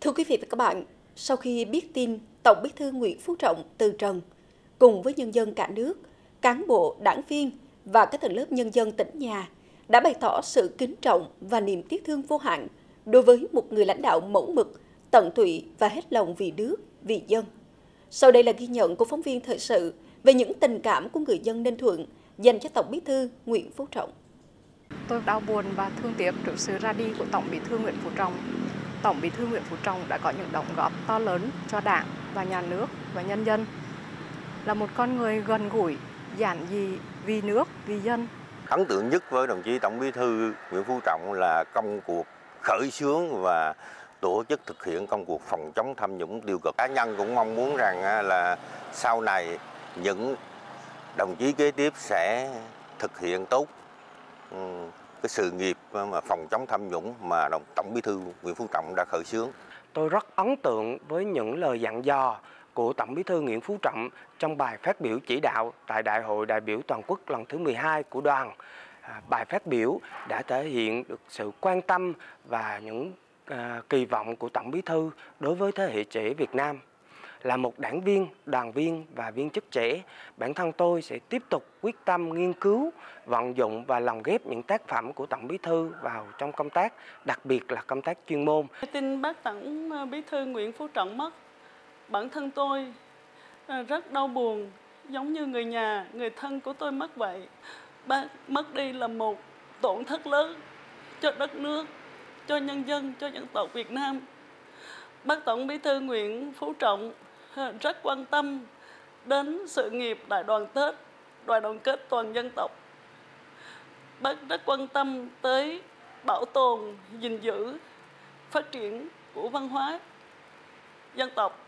Thưa quý vị và các bạn, sau khi biết tin Tổng Bí thư Nguyễn Phú Trọng từ trần, cùng với nhân dân cả nước, cán bộ, đảng viên và các tầng lớp nhân dân tỉnh nhà đã bày tỏ sự kính trọng và niềm tiếc thương vô hạn đối với một người lãnh đạo mẫu mực, tận tụy và hết lòng vì nước, vì dân. Sau đây là ghi nhận của phóng viên thời sự về những tình cảm của người dân Ninh Thuận dành cho Tổng Bí thư Nguyễn Phú Trọng. Tôi đau buồn và thương tiếc trước sự ra đi của Tổng Bí thư Nguyễn Phú Trọng. Tổng Bí thư Nguyễn Phú Trọng đã có những đóng góp to lớn cho Đảng và Nhà nước và nhân dân. Là một con người gần gũi, giản dị, vì nước, vì dân. Ấn tượng nhất với đồng chí Tổng Bí thư Nguyễn Phú Trọng là công cuộc khởi xướng và tổ chức thực hiện công cuộc phòng chống tham nhũng tiêu cực. Cá nhân cũng mong muốn rằng là sau này những đồng chí kế tiếp sẽ thực hiện tốt cái sự nghiệp mà phòng chống tham nhũng mà Tổng Bí thư Nguyễn Phú Trọng đã khởi xướng. Tôi rất ấn tượng với những lời dặn dò của Tổng Bí thư Nguyễn Phú Trọng trong bài phát biểu chỉ đạo tại Đại hội đại biểu toàn quốc lần thứ 12 của Đoàn. Bài phát biểu đã thể hiện được sự quan tâm và những kỳ vọng của Tổng Bí thư đối với thế hệ trẻ Việt Nam. Là một đảng viên, đoàn viên và viên chức trẻ, bản thân tôi sẽ tiếp tục quyết tâm nghiên cứu, vận dụng và lồng ghép những tác phẩm của Tổng Bí thư vào trong công tác, đặc biệt là công tác chuyên môn. Tin bác Tổng Bí thư Nguyễn Phú Trọng mất, bản thân tôi rất đau buồn, giống như người nhà, người thân của tôi mất vậy. Bác mất đi là một tổn thất lớn cho đất nước, cho nhân dân, cho dân tộc Việt Nam. Bác Tổng Bí thư Nguyễn Phú Trọng rất quan tâm đến sự nghiệp đại đoàn kết toàn dân tộc. Bác rất quan tâm tới bảo tồn, gìn giữ, phát triển của văn hóa dân tộc.